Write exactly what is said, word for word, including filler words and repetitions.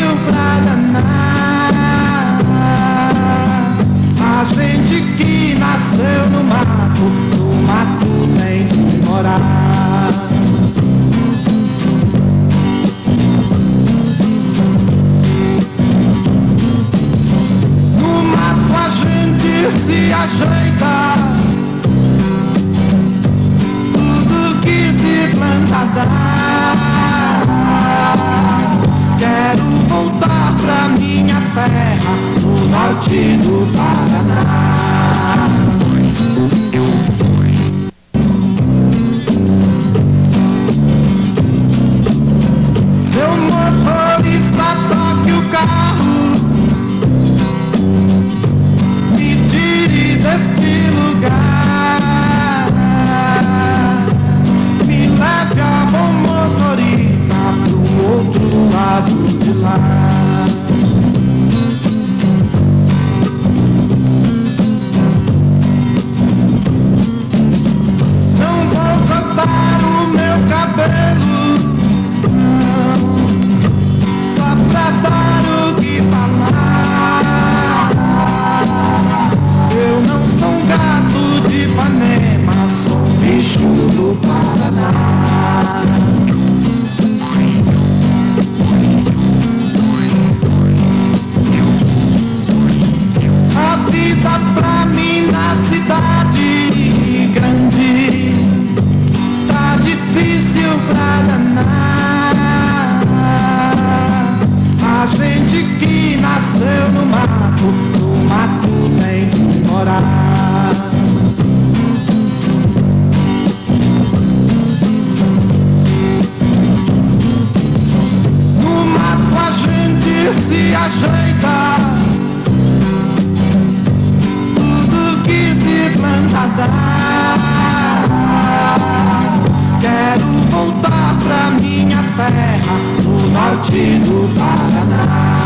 pra danar. A gente que nasceu no mato, no mato tem que morar. No mato a gente se ajeita, tudo que se planta dá. Quero voltar pra minha terra, no norte do Paraná. Seu motorista, toque o carro, me tire deste lugar. Me leve a bom motorista pro outro lado de lá. Não vou cortar o meu cabelo, não, só pra dar o que falar. Eu não sou um gato de Ipanema, sou um bicho do Paraná. A vida pra mim na cidade grande tá difícil pra danar. A gente que nasceu no mato, no mato tem que morar. No mato a gente se ajeita, tudo que se planta dá. Quero voltar pra minha terra, no norte do Paraná.